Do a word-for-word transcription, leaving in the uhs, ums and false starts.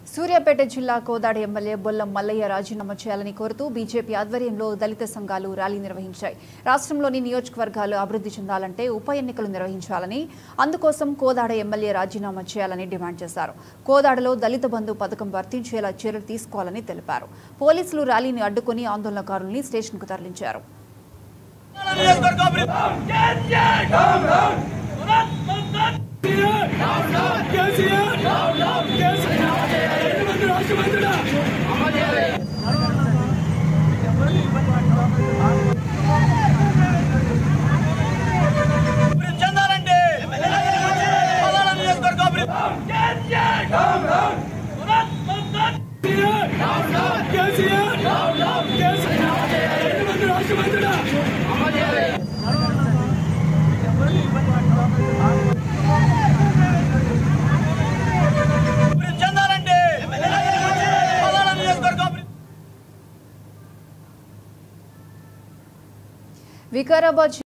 సూర్యాపేట జిల్లా కోదాడ ఎమ్మెల్యే బొల్లం మల్లయ్య రాజీనామా చేయాలని కోరుతూ బీజేపీ ఆధ్వర్యంలో దళిత సంఘాలు ర్యాలీ నిర్వహించాయి. రాష్ట్రంలోని నియోజకవర్గాలు అభివృద్ధి చెందాలంటే ఉప ఎన్నికలు నిర్వహించాలని, అందుకోసం కోదాడ ఎమ్మెల్యే రాజీనామా చేయాలని డిమాండ్ చేశారు. కోదాడలో దళిత బంధు పథకం వర్తించేలా చర్యలు తీసుకోవాలని తెలిపారు. పోలీసులు ర్యాలీని అడ్డుకుని ఆందోళనకారుల్ని స్టేషన్కు తరలించారు. వికారాబాద్